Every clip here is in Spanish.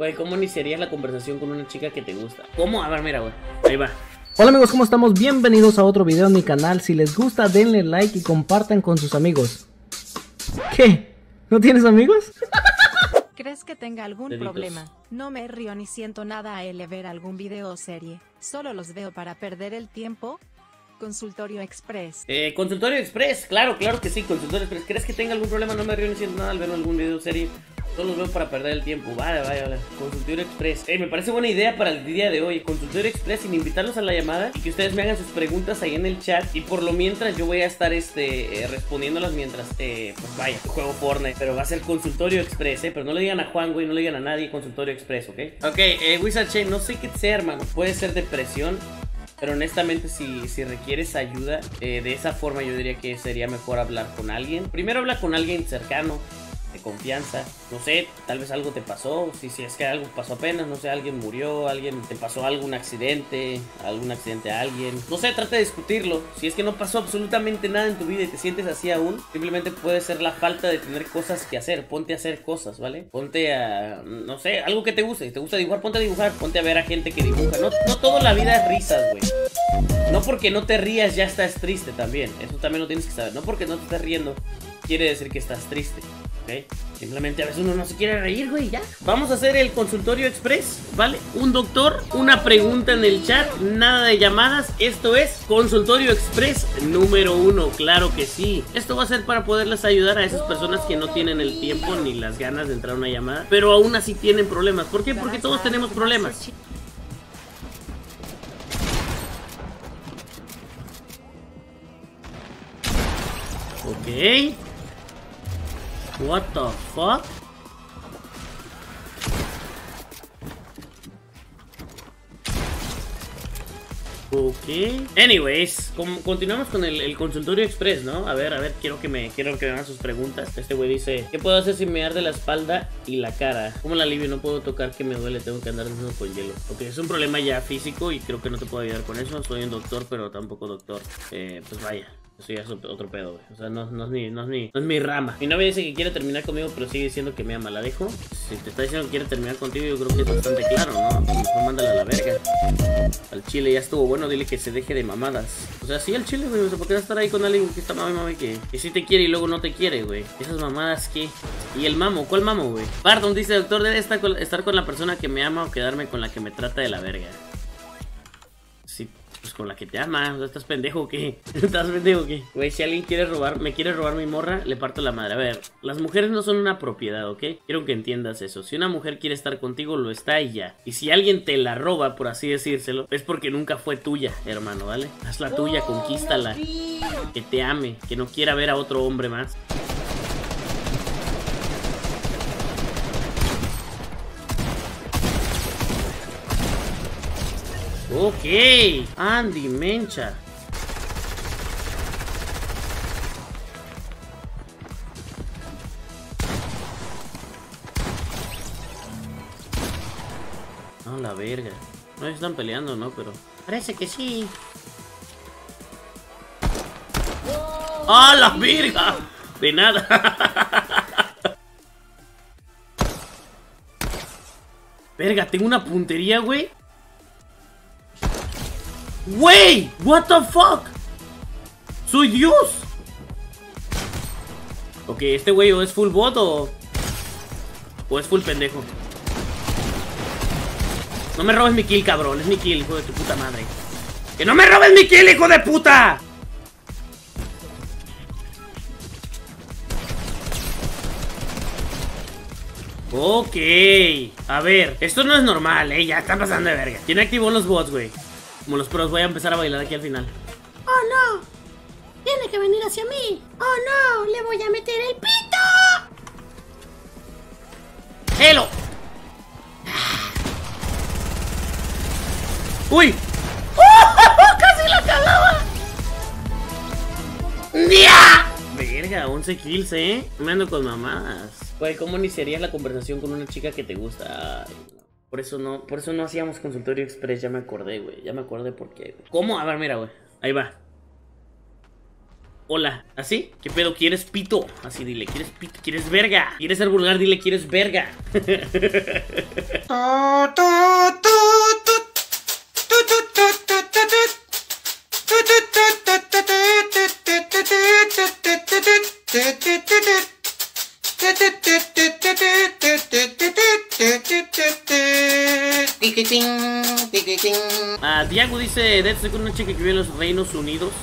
Güey, ¿cómo iniciarías la conversación con una chica que te gusta? ¿Cómo? A ver, mira, güey. Ahí va. Hola amigos, ¿cómo estamos? Bienvenidos a otro video en mi canal. Si les gusta, denle like y compartan con sus amigos. ¿Qué? ¿No tienes amigos? ¿Crees que tenga algún Deditos. problema? No me río ni siento nada al ver algún video o serie. Solo los veo para perder el tiempo. Consultorio Express. Consultorio Express, claro que sí, Consultorio Express. ¿Crees que tenga algún problema? No me río ni siento nada al ver algún video o serie. Solo los veo para perder el tiempo. Vale. Consultorio Express. Me parece buena idea para el día de hoy. Consultorio Express, sin invitarlos a la llamada y que ustedes me hagan sus preguntas ahí en el chat. Y por lo mientras yo voy a estar respondiéndolas mientras, pues vaya, juego Fortnite. Pero va a ser Consultorio Express, pero no le digan a Juan, güey, no le digan a nadie. Consultorio Express, ¿ok? Ok, Wizard Chain, no sé qué sea, hermano. Puede ser depresión. Pero honestamente si requieres ayuda, de esa forma yo diría que sería mejor hablar con alguien. Primero habla con alguien cercano, de confianza. No sé, tal vez algo te pasó. Si es que algo pasó apenas, no sé, alguien murió, alguien te pasó algún accidente a alguien. No sé, trata de discutirlo. Si es que no pasó absolutamente nada en tu vida y te sientes así aún, simplemente puede ser la falta de tener cosas que hacer. Ponte a hacer cosas, ¿vale? Ponte a, no sé, algo que te guste. Si te gusta dibujar, ponte a dibujar. Ponte a ver a gente que dibuja. No toda la vida es risas, güey. No porque no te rías ya estás triste también. Eso también lo tienes que saber. No porque no te estés riendo quiere decir que estás triste, ¿ok? Simplemente a veces uno no se quiere reír, güey, ya. Vamos a hacer el Consultorio Express, ¿vale? Un doctor, una pregunta en el chat, nada de llamadas. Esto es Consultorio Express número 1, claro que sí. Esto va a ser para poderles ayudar a esas personas que no tienen el tiempo ni las ganas de entrar a una llamada, pero aún así tienen problemas. ¿Por qué? Porque todos tenemos problemas. Ok. What the fuck? Ok. Anyways, continuamos con el Consultorio Express, ¿no? A ver, quiero que me hagan sus preguntas. Este güey dice: ¿qué puedo hacer si me arde la espalda y la cara? ¿Cómo la alivio? No puedo tocar, que me duele, tengo que andar desnudo con hielo. Ok, es un problema ya físico y creo que no te puedo ayudar con eso. Soy un doctor, pero tampoco doctor. Pues vaya. Eso ya es otro pedo, güey. O sea, no es mi rama. Mi novia dice que quiere terminar conmigo, pero sigue diciendo que me ama. ¿La dejo? Si te está diciendo que quiere terminar contigo, yo creo que es bastante claro, ¿no? Mejor mándala a la verga. Al chile ya estuvo bueno, dile que se deje de mamadas. O sea, sí, al chile, güey. O sea, ¿por qué vas a estar ahí con alguien que está mami que sí te quiere y luego no te quiere, güey? Esas mamadas, ¿qué? ¿Y el mamo? ¿Cuál mamo, güey? Pardon dice: doctor, debe estar con la persona que me ama o quedarme con la que me trata de la verga. Sí. Pues con la que te ama, o sea, ¿estás pendejo o qué? ¿Estás pendejo o qué? Güey, si alguien me quiere robar mi morra, le parto la madre. A ver, las mujeres no son una propiedad, ¿ok? Quiero que entiendas eso. Si una mujer quiere estar contigo, lo está y ya. Y si alguien te la roba, por así decírselo, es porque nunca fue tuya, hermano, ¿vale? Hazla tuya, conquístala. Que te ame, que no quiera ver a otro hombre más. Ok, Andy Mencha. No, la verga. No están peleando, ¿no? Pero parece que sí. ¡Ah, la verga! De nada. Verga, tengo una puntería, güey. ¡Wey! ¿What the fuck? ¡Soy Dios! Ok, este güey o es full bot o es full pendejo. No me robes mi kill, cabrón. Es mi kill, hijo de tu puta madre. ¡Que no me robes mi kill, hijo de puta! Ok. A ver, esto no es normal, ya están pasando de verga. ¿Quién activó los bots, güey? Como los pros, voy a empezar a bailar aquí al final. ¡Oh, no! Tiene que venir hacia mí. ¡Oh, no! ¡Le voy a meter el pito! ¡Helo! ¡Uy! ¡Casi la cagaba! ¡Ya! Verga, 11 kills, Me ando con mamadas. Güey, ¿cómo iniciarías la conversación con una chica que te gusta? Ay, no. Por eso no hacíamos Consultorio Express, ya me acordé, güey. Ya me acordé por qué, güey. ¿Cómo? A ver, mira, güey. Ahí va. hola, ¿así? ¿Qué pedo? ¿Quieres pito? Así dile, ¿quieres pito? ¿Quieres verga? ¿Quieres ser vulgar? Dile, ¿quieres verga? Diago dice, de hecho con una chica que vive en los Reinos Unidos.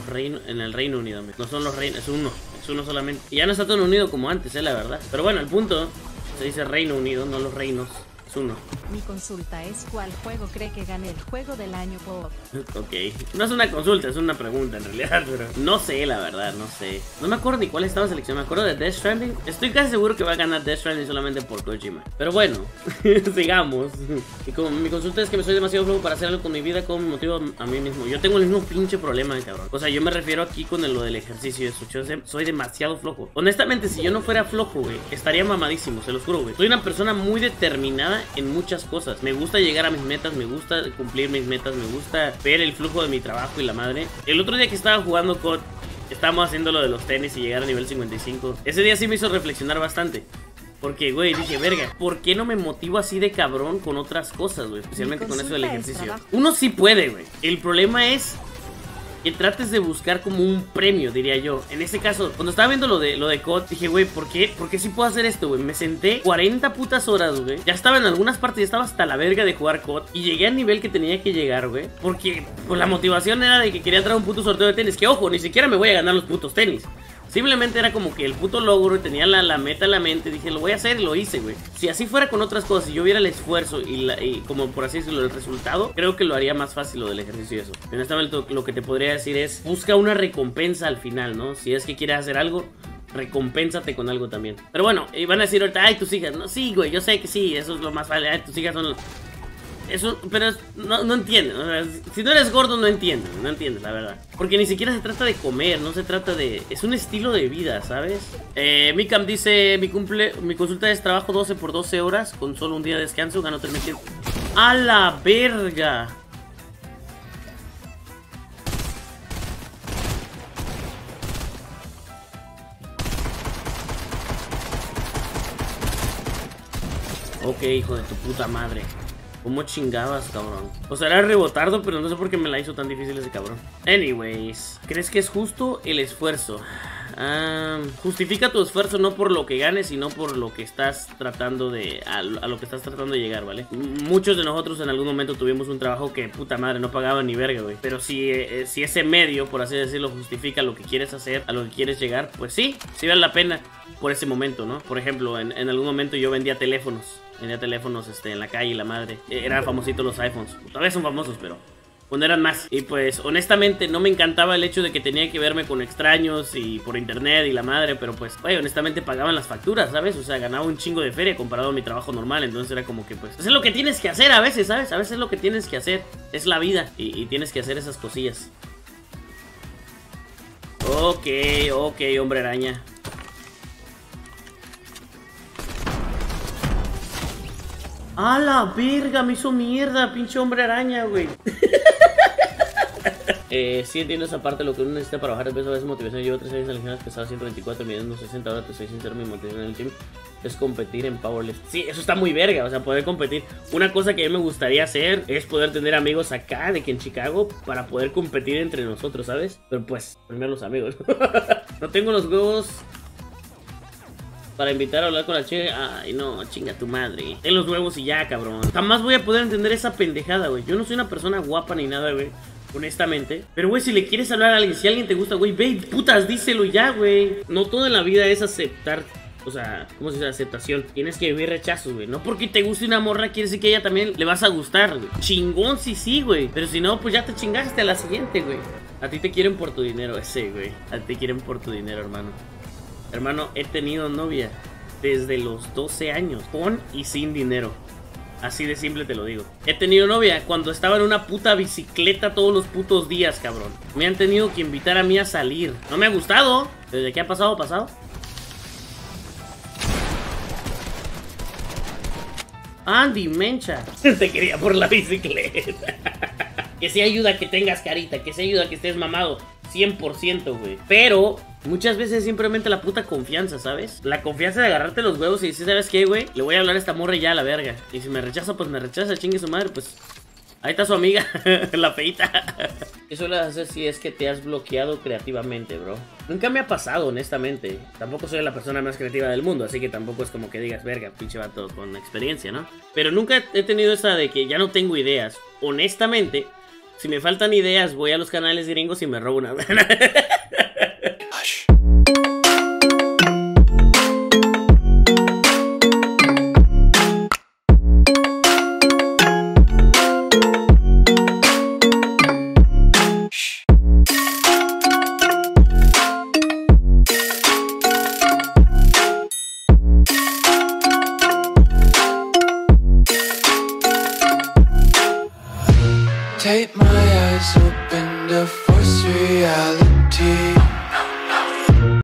En el Reino Unido. No son los reinos, es uno solamente. Y ya no está tan unido como antes, la verdad. Pero bueno, el punto, se dice Reino Unido, no los reinos. Es uno. Mi consulta es ¿cuál juego cree que gane el juego del año por? Ok, no es una consulta, es una pregunta en realidad, pero no sé, la verdad, no sé. No me acuerdo ni cuál estaba seleccionado, me acuerdo de Death Stranding. Estoy casi seguro que va a ganar Death Stranding solamente por Kojima. Pero bueno, sigamos. Y como mi consulta es que me soy demasiado flojo para hacer algo con mi vida, como me motivo a mí mismo. Yo tengo el mismo pinche problema, cabrón. O sea, yo me refiero aquí con lo del ejercicio, eso. Yo soy demasiado flojo. Honestamente, si yo no fuera flojo, güey, estaría mamadísimo, se los juro, güey. Soy una persona muy determinada en muchas cosas. Me gusta llegar a mis metas, me gusta cumplir mis metas, me gusta ver el flujo de mi trabajo y la madre. El otro día que estaba jugando COD, estábamos haciendo lo de los tenis y llegar a nivel 55. Ese día sí me hizo reflexionar bastante. Porque, güey, dije, verga, ¿por qué no me motivo así de cabrón con otras cosas, güey? Especialmente con eso del ejercicio. Uno sí puede, güey. El problema es que trates de buscar como un premio, diría yo. En este caso, cuando estaba viendo lo de COD, dije, güey, ¿por qué sí puedo hacer esto, güey? Me senté 40 putas horas, güey. Ya estaba en algunas partes, ya estaba hasta la verga de jugar COD. Y llegué al nivel que tenía que llegar, güey. Porque, pues, la motivación era de que quería entrar a un puto sorteo de tenis. Que, ojo, ni siquiera me voy a ganar los putos tenis. Simplemente era como que el puto logro y tenía la meta en la mente. Dije, lo voy a hacer y lo hice, güey. Si así fuera con otras cosas, si yo viera el esfuerzo y como por así decirlo, el resultado, creo que lo haría más fácil lo del ejercicio y eso. Honestamente, lo que te podría decir es, busca una recompensa al final, ¿no? Si es que quieres hacer algo, recompénsate con algo también. Pero bueno, y van a decir ahorita, ay, tus hijas. No, sí, güey, yo sé que sí, eso es lo más fácil. Ay, tus hijas son eso, pero no entienden, o sea, si no eres gordo no entiendes, la verdad. Porque ni siquiera se trata de comer, no se trata de... Es un estilo de vida, ¿sabes? Mikam dice, mi consulta es trabajo 12 por 12 horas con solo un día de descanso, gano 3 mil. ¡A la verga! Ok, hijo de tu puta madre. ¿Cómo chingabas, cabrón? O sea, era rebotardo, pero no sé por qué me la hizo tan difícil ese cabrón. Anyways, ¿crees que es justo el esfuerzo? Justifica tu esfuerzo no por lo que ganes, sino por lo que estás tratando de... A lo que estás tratando de llegar, ¿vale? Muchos de nosotros en algún momento tuvimos un trabajo que, puta madre, no pagaba ni verga, güey. Pero si ese medio, por así decirlo, justifica lo que quieres hacer, a lo que quieres llegar, pues sí vale la pena por ese momento, ¿no? Por ejemplo, en algún momento yo vendía teléfonos. Vendía teléfonos en la calle, la madre. Eran famositos los iPhones. Todavía son famosos, pero cuando eran más. Y pues honestamente no me encantaba el hecho de que tenía que verme con extraños y por internet y la madre. Pero pues, oye, honestamente pagaban las facturas, ¿sabes? O sea, ganaba un chingo de feria comparado a mi trabajo normal. Entonces era como que pues es lo que tienes que hacer a veces, ¿sabes? A veces es lo que tienes que hacer. Es la vida y tienes que hacer esas cosillas. Ok, hombre araña. ¡A la verga! Me hizo mierda, pinche hombre araña, güey. Sí entiendo esa parte, lo que uno necesita para bajar el peso a veces motivación. Llevo 3 años en la pesaba 124, midiendo 60, ahora te soy sincero, mi motivación en el gym es competir en powerlift. Sí, eso está muy verga, o sea, poder competir. Una cosa que a mí me gustaría hacer es poder tener amigos acá, de que en Chicago, para poder competir entre nosotros, ¿sabes? Pero pues, primero los amigos. No tengo los huevos para invitar a hablar con la chica. Ay, no, chinga tu madre. Ten los huevos y ya, cabrón. Jamás voy a poder entender esa pendejada, güey. Yo no soy una persona guapa ni nada, güey. Honestamente. Pero, güey, si le quieres hablar a alguien, si a alguien te gusta, güey, ve, putas, díselo ya, güey. No todo en la vida es aceptar. O sea, ¿cómo se dice? Aceptación. Tienes que vivir rechazos, güey. No porque te guste una morra quiere decir que a ella también le vas a gustar, güey. Chingón, sí, güey. Pero si no, pues ya te chingaste a la siguiente, güey. A ti te quieren por tu dinero, ese, güey. A ti te quieren por tu dinero, hermano. Hermano, he tenido novia desde los 12 años, con y sin dinero. Así de simple te lo digo. He tenido novia cuando estaba en una puta bicicleta todos los putos días, cabrón. Me han tenido que invitar a mí a salir. No me ha gustado. Desde que ha pasado. Andy Mencha. Te quería por la bicicleta. Que se ayuda a que tengas carita, que se ayuda a que estés mamado. 100%, güey. Pero muchas veces simplemente la puta confianza, ¿sabes? La confianza de agarrarte los huevos y decir, ¿sabes qué, güey? Le voy a hablar a esta morra y ya a la verga. Y si me rechaza, pues me rechaza, chingue su madre, pues... Ahí está su amiga, la feita. ¿Qué sueles hacer si es que te has bloqueado creativamente, bro? Nunca me ha pasado, honestamente. Tampoco soy la persona más creativa del mundo, así que tampoco es como que digas, verga, pinche vato con experiencia, ¿no? Pero nunca he tenido esa de que ya no tengo ideas. Honestamente, si me faltan ideas, voy a los canales gringos y me robo una.